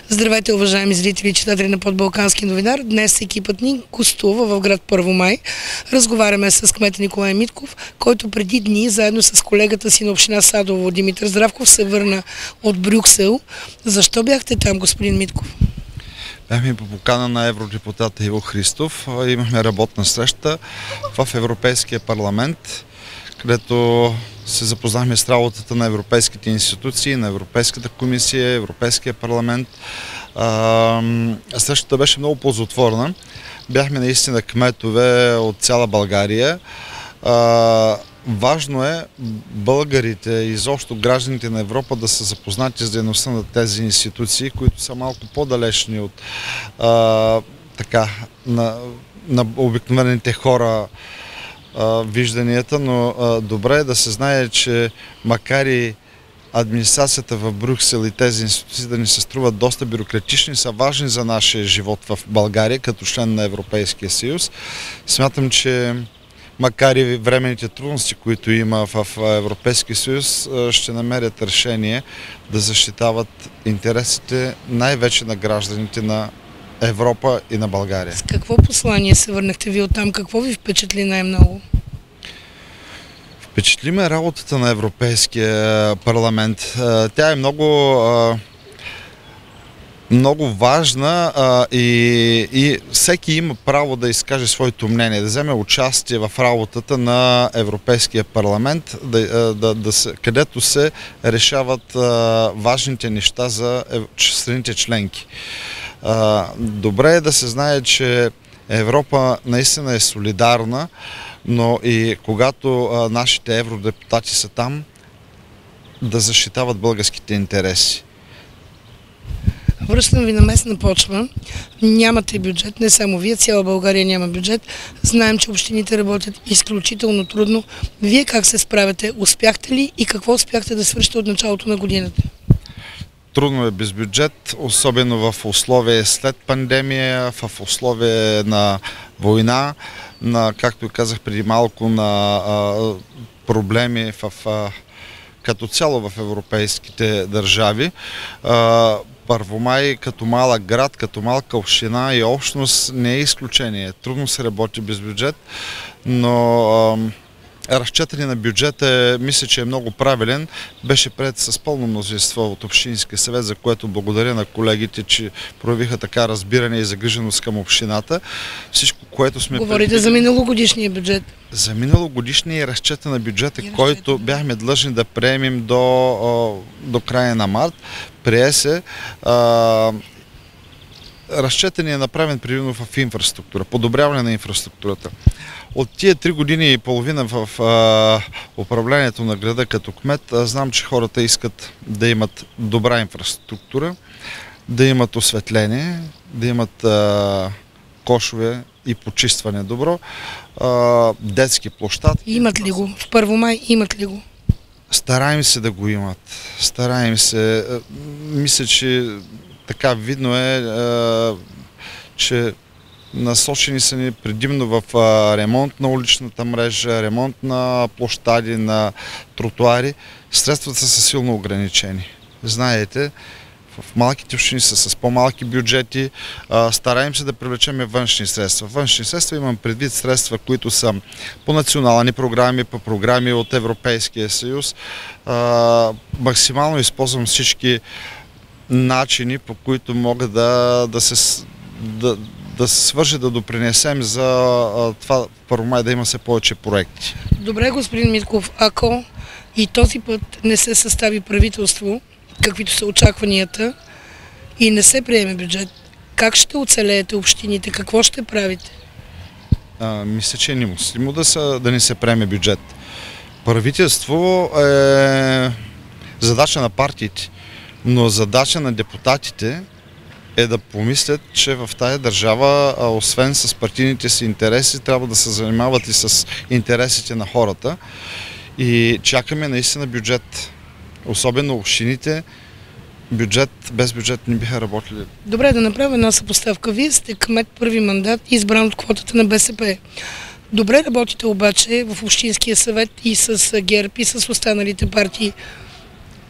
Здравейте, уважаеми зрители и читатели на Подбалкански новинар. Днес екипът ни гостува в град Първомай. Разговаряме с кмета Николай Митков, който преди дни, заедно с колегата си на община Садово Димитър Здравков, се върна от Брюксел. Защо бяхте там, господин Митков? Бяхме по покана на евродепутата Иво Христов. Имахме работна среща в Европейския парламент, където се запознахме с работата на европейските институции, на Европейската комисия, Европейския парламент. Срещата беше много ползотворна. Бяхме наистина кметове от цяла България. Важно е българите и изобщо гражданите на Европа да са запознати с дейността на тези институции, които са малко по-далечни от на обикновените хора вижданията, но добре е да се знае, че макар и администрацията в Брюксел и тези институции да ни се струват доста бюрократични, са важни за нашия живот в България като член на Европейския съюз. Смятам, че макар и временните трудности, които има в Европейския съюз, ще намерят решение да защитават интересите най-вече на гражданите на Европа и на България. С какво послание се върнахте ви оттам? Какво ви впечатли най-много? Впечатли ме работата на Европейския парламент. Тя е много важна и всеки има право да изкаже своето мнение, да вземе участие в работата на Европейския парламент, където се решават важните неща за страните членки. Добре е да се знае, че Европа наистина е солидарна, но и когато нашите евродепутати са там, да защитават българските интереси. Връщам ви на местна почва. Нямате бюджет, не само вие, цяла България няма бюджет. Знаем, че общините работят изключително трудно. Вие как се справяте? Успяхте ли и какво успяхте да свършите от началото на годината? Трудно е без бюджет, особено в условия след пандемия, в условия на война, както казах преди малко, на проблеми като цяло в европейските държави. Първомай като малък град, като малка община и общност не е изключение. Трудно се работи без бюджет, но разчетане на бюджета, мисля, че е много правилен. Беше приет с пълно мнозинство от Общинския съвет, за което благодаря на колегите, че проявиха така разбиране и загриженост към общината. Всичко, което сме... Говорите за миналогодишния бюджет. За миналогодишния разчета на бюджета, който бяхме длъжни да приемем до края на март. Прие се. Разчетът ни е направен предимно в инфраструктура, подобряване на инфраструктурата. От тия 3 години и половина в управлението на града като кмет, знам, че хората искат да имат добра инфраструктура, да имат осветление, да имат кошове и почистване добро, детски площадки. Имат ли го? В Първомай имат ли го? Стараем се да го имат. Стараем се. Мисля, че така видно е, че насочени са ни предимно в ремонт на уличната мрежа, ремонт на площади, на тротуари. Средствата са силно ограничени. Знаете, в малките общини са с по-малки бюджети. Стараем се да привлечем външни средства. Външни средства имам предвид средства, които са по национални програми, по програми от Европейския съюз. Максимално използвам всички начини, по които могат да се свържи, да допринесем за това в Първомай да има все повече проекти. Добре, господин Митков, ако и този път не се състави правителство, каквито са очакванията, и не се приеме бюджет, как ще оцелеете общините? Какво ще правите? Мисля, че е немислимо да не се приеме бюджет. Правителство е задача на партиите, но задача на депутатите е да помислят, че в тая държава, освен с партийните си интереси, трябва да се занимават и с интересите на хората. И чакаме наистина бюджет. Особено общините, без бюджет не биха работили. Добре, да направя една съпоставка. Вие сте кмет първи мандат, избран от квотата на БСП. Добре работите обаче в Общинския съвет и с ГЕРБ, и с останалите партии.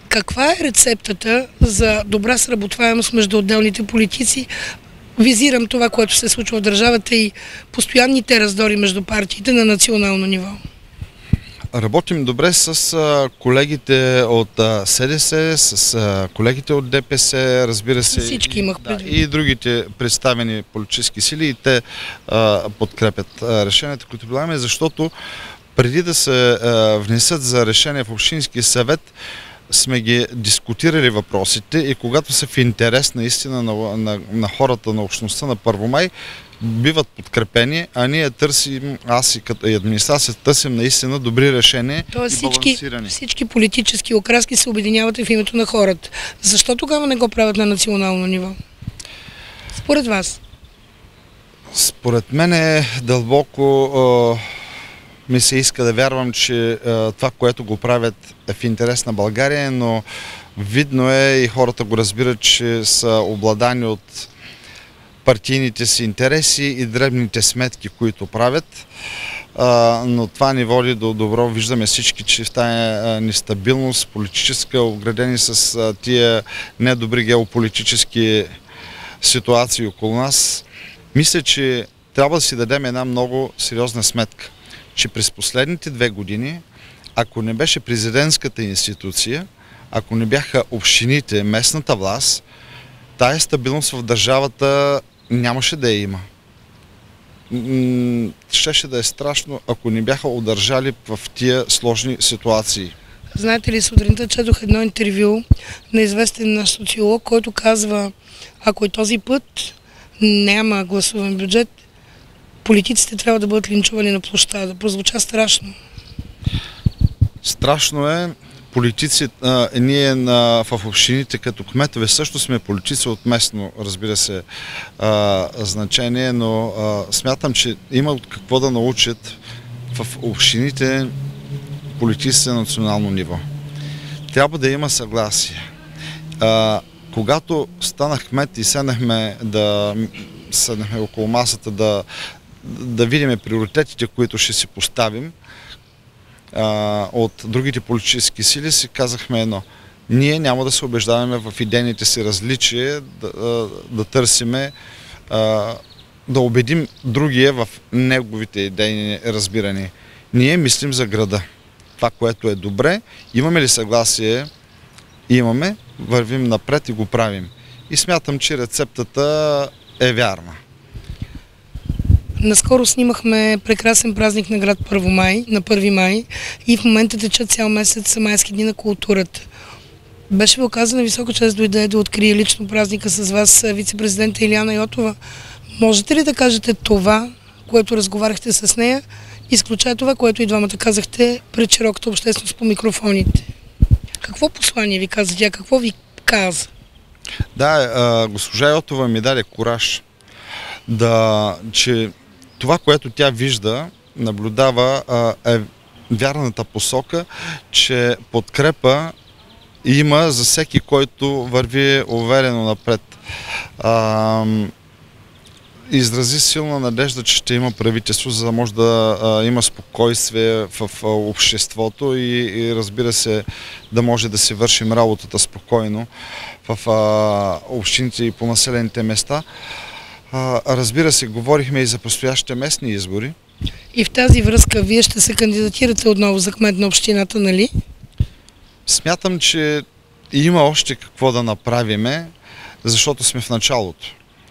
Каква е рецептата за добра сработваемост между отделните политици? Визирам това, което се случва в държавата и постоянните раздори между партиите на национално ниво. Работим добре с колегите от СДС, с колегите от ДПС, разбира се. Всички имах предвид. И другите представени политически сили, и те подкрепят решенията, които предлагаме, защото преди да се внесат за решение в Общинския съвет, сме ги дискутирали въпросите и когато са в интерес наистина на хората, на общността на Първомай, биват подкрепени, а ние търсим, аз и като администрация търсим наистина добри решения. Тоест и балансирани. всички политически окраски се обединяват в името на хората. Защо тогава не го правят на национално ниво? Според вас? Според мен е дълбоко ми се иска да вярвам, че това, което го правят е в интерес на България, но видно е и хората го разбират, че са обладани от партийните си интереси и дребните сметки, които правят. Но това ни води до добро. Виждаме всички, че в тая нестабилност, политическа, оградени с тия недобри геополитически ситуации около нас, мисля, че трябва да си дадем една много сериозна сметка, че през последните 2 години, ако не беше президентската институция, ако не бяха общините, местната власт, тая стабилност в държавата нямаше да я има. Щеше да е страшно, ако не бяха удържали в тия сложни ситуации. Знаете ли, сутринта четох едно интервю на известен наш социолог, който казва, ако и този път няма гласуван бюджет, политиците трябва да бъдат линчувани на площада. Прозвуча страшно. Страшно е. Политици, ние в общините като кметове също сме политици от местно, разбира се, значение, но смятам, че има от какво да научат в общините политици на национално ниво. Трябва да има съгласие. Когато станах кмет и седнахме около масата да видим приоритетите, които ще си поставим, от другите политически сили си казахме едно. Ние няма да се убеждаваме в идейните си различия, да търсиме, да убедим другия в неговите идейни разбирания. Ние мислим за града. Това, което е добре. Имаме ли съгласие? Имаме. Вървим напред и го правим. И смятам, че рецептата е вярна. Наскоро снимахме прекрасен празник на град Първомай, на 1 май, и в момента течат цял месец майски дни на културата. Беше ви оказана висока чест дойде да открие лично празника с вас вице-президента Илияна Йотова. Можете ли да кажете това, което разговаряхте с нея, изключая това, което и двамата казахте пред широката общественост по микрофоните? Какво послание ви каза тя? Какво ви каза? Да, госпожа Йотова ми даде кураж, че това, което тя вижда, наблюдава, е вярната посока, че подкрепа има за всеки, който върви уверено напред. Изрази силна надежда, че ще има правителство, за да може да има спокойствие в обществото и разбира се, да може да си вършим работата спокойно в общините и по населените места. Разбира се, говорихме и за предстоящите местни избори. И в тази връзка вие ще се кандидатирате отново за кмет на общината, нали? Смятам, че има още какво да направиме, защото сме в началото.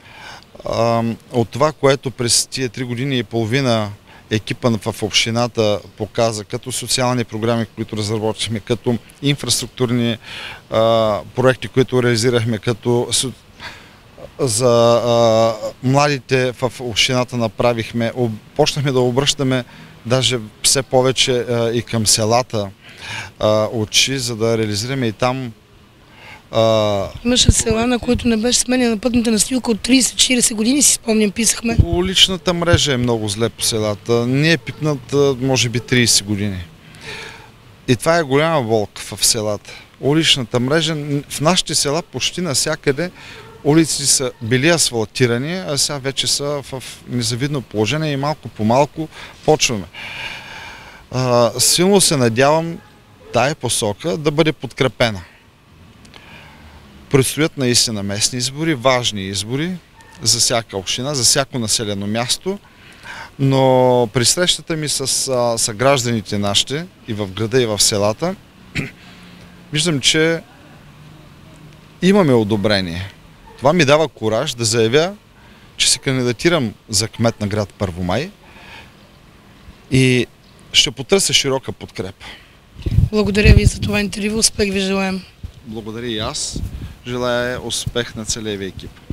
От това, което през тия 3 години и половина екипа в общината показа, като социални програми, които разработихме, като инфраструктурни проекти, които реализирахме, като за младите в общината направихме, почнахме да обръщаме даже все повече и към селата очи, за да реализираме и там. Имаше села, на които не беше сменена пътната настилка от 30-40 години, си спомням, писахме. Уличната мрежа е много зле по селата. Не е пипнат, може би, 30 години. И това е голяма болка в селата. Уличната мрежа, в нашите села почти навсякъде улиците са били асфалтирани, а сега вече са в незавидно положение и малко по малко почваме. Силно се надявам тая посока да бъде подкрепена. Предстоят наистина местни избори, важни избори за всяка община, за всяко населено място, но при срещата ми с гражданите нашите и в града, и в селата, виждам, че имаме одобрение. Това ми дава кураж да заявя, че се кандидатирам за кмет на град Първомай и ще потърся широка подкрепа. Благодаря ви за това интервю. Успех ви желаем. Благодаря и аз. Желая успех на целия ви екип.